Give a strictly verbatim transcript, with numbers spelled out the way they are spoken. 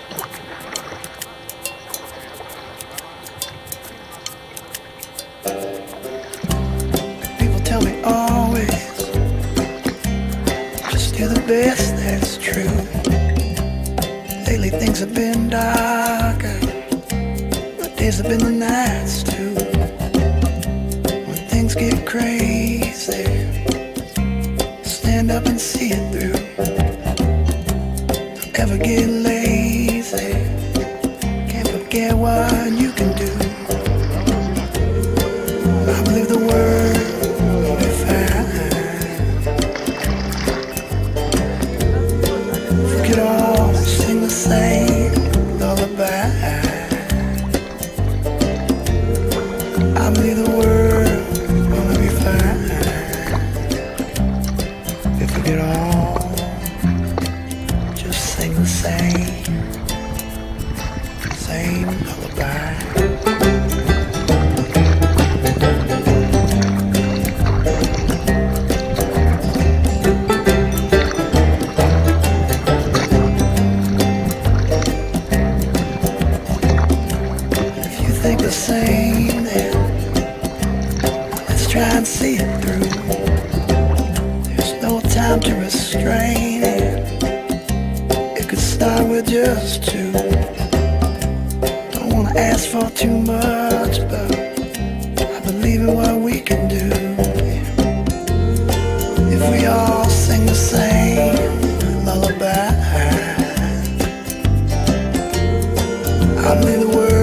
People tell me always just do the best, that's true. Lately things have been darker, but days have been the nights too. When things get crazy, stand up and see it through. Don't ever get lazy, can't forget what you can do. I believe the world will be fine. If we could all sing the same lullaby, I believe the world's gonna be fine. If we could all just sing the same, same lullaby. Think the same, then let's try and see it through. There's no time to restrain it. It could start with just two. Don't wanna ask for too much, but I believe in what we can do. If we all sing the same lullaby, I believe the world